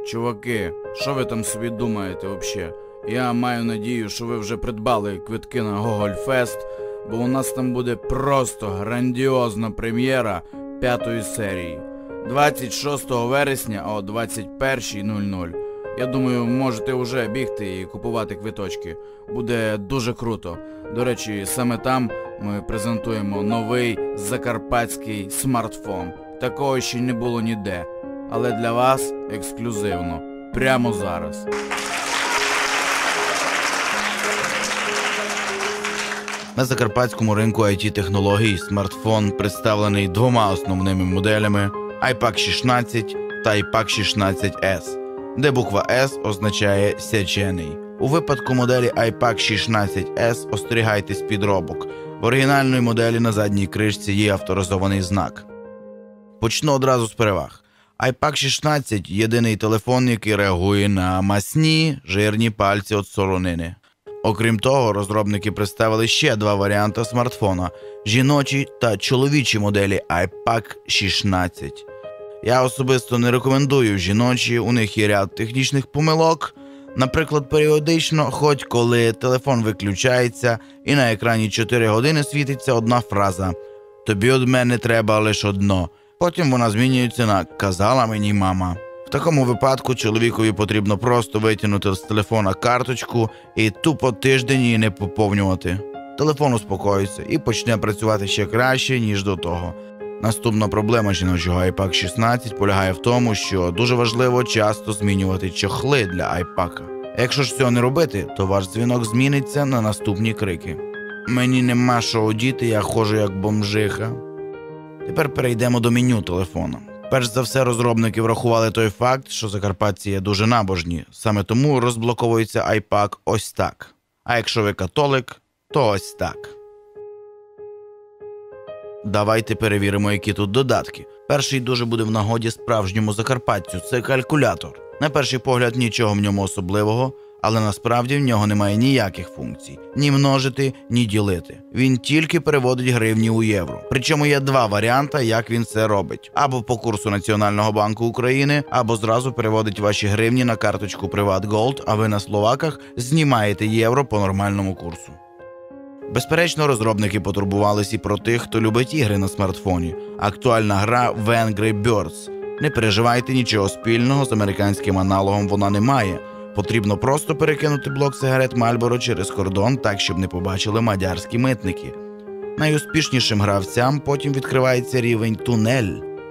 Чуваки, що ви там собі думаєте взагалі? Я маю надію, що ви вже придбали квитки на Гогольфест, бо у нас там буде просто грандіозна прем'єра 5-ї серії. 26 вересня о 21:00. Я думаю, можете вже бігти і купувати квиточки. Буде дуже круто. До речі, саме там ми презентуємо новий закарпатський смартфон. Такого ще не було ніде. Але для вас ексклюзивно. Прямо зараз. На закарпатському ринку IT-технологій смартфон представлений двома основними моделями iPAQ 16 та iPAQ 16S, де буква S означає «сечений». У випадку моделі iPAQ 16S остерігайтесь підробок. В оригінальної моделі на задній кришці є авторизований знак. Почну одразу з переваг. iPAQ 16 – єдиний телефон, який реагує на масні, жирні пальці від соронини. Окрім того, розробники представили ще два варіанти смартфона – жіночі та чоловічі моделі iPAQ 16. Я особисто не рекомендую жіночі, у них є ряд технічних помилок. Наприклад, періодично, хоч коли телефон виключається і на екрані 4 години світиться одна фраза «Тобі від мене треба лише одно». Потім вона змінюється на «казала мені мама». В такому випадку чоловікові потрібно просто витягнути з телефона карточку і тупо тиждень її не поповнювати. Телефон успокоїться і почне працювати ще краще, ніж до того. Наступна проблема жіночого iPAQ 16 полягає в тому, що дуже важливо часто змінювати чохли для iPAQ. Якщо ж цього не робити, то ваш дзвінок зміниться на наступні крики. «Мені нема що одіти, я ходжу як бомжиха». Тепер перейдемо до меню телефона. Перш за все, розробники врахували той факт, що закарпатці є дуже набожні. Саме тому розблоковується iPAQ ось так. А якщо ви католик, то ось так. Давайте перевіримо, які тут додатки. Перший дуже буде в нагоді справжньому закарпатцю – це калькулятор. На перший погляд нічого в ньому особливого, але насправді в нього немає ніяких функцій. Ні множити, ні ділити. Він тільки переводить гривні у євро. Причому є два варіанти, як він це робить. Або по курсу Національного банку України, або зразу переводить ваші гривні на карточку PrivatGold, а ви на словаках знімаєте євро по нормальному курсу. Безперечно, розробники потурбувались і про тих, хто любить ігри на смартфоні. Актуальна гра в Angry Birds. Не переживайте, нічого спільного з американським аналогом вона не має. Потрібно просто перекинути блок сигарет Marlboro через кордон так, щоб не побачили мадярські митники. Найуспішнішим гравцям потім відкривається рівень «Тунель».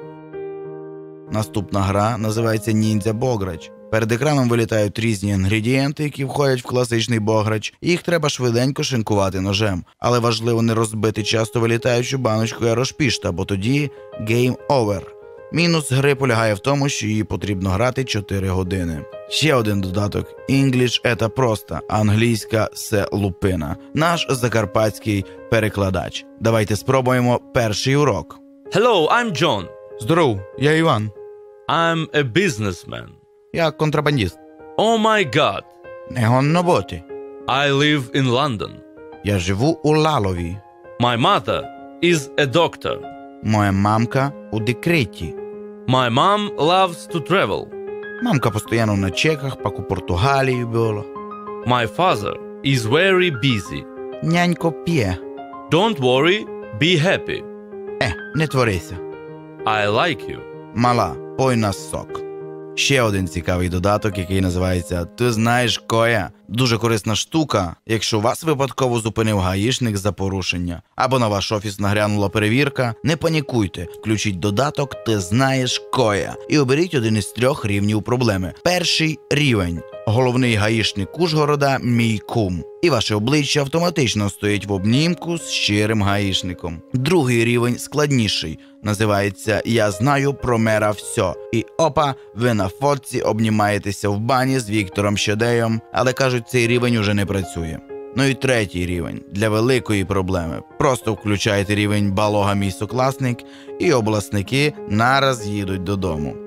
Наступна гра називається «Ніндзя Бограч». Перед екраном вилітають різні інгредієнти, які входять в класичний бограч, і їх треба швиденько шинкувати ножем. Але важливо не розбити часто вилітаючу баночку аерошпішта, бо тоді «Game over». Мінус гри полягає в тому, що її потрібно грати 4 години. Ще один додаток. English – это просто, англійська – це лупина. Наш закарпатський перекладач. Давайте спробуємо перший урок. Hello, I'm John. Здоров, я Іван. I'm a businessman. Я контрабандист. Oh my God. Не гонно боти. I live in London. Я живу у Лалові. My mother is a doctor. Моя мамка у декреті. My mom loves to travel. Мамка постійно на чеках, пак у Португалії була. My father is very busy. Нянько п'є. Don't worry, be happy. Не творися. I like you. Мала, пой на сок. Ще один цікавий додаток, який називається «Ти знаєш коя». Дуже корисна штука, якщо вас випадково зупинив гаїшник за порушення. Або на ваш офіс нагрянула перевірка. Не панікуйте, включіть додаток «Ти знаєш коя» і оберіть один із 3 рівнів проблеми. Перший рівень. Головний гаїшник Ужгорода – мій кум. І ваше обличчя автоматично стоїть в обнімку з щирим гаїшником. Другий рівень складніший. Називається «Я знаю про мера все». І опа, ви на фотці обнімаєтеся в бані з Віктором Щедеєм, але кажуть, цей рівень уже не працює. Ну і третій рівень. Для великої проблеми. Просто включаєте рівень «Балога мій сокласник» і обласники нараз їдуть додому.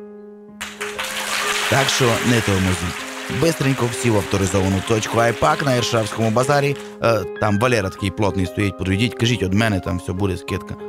Так що не тормозіть. Бистренько всі в авторизовану точку iPAQ на Іршавському базарі. Там Валера такий плотний стоїть, підійдіть, кажіть, від мене там все буде скидка.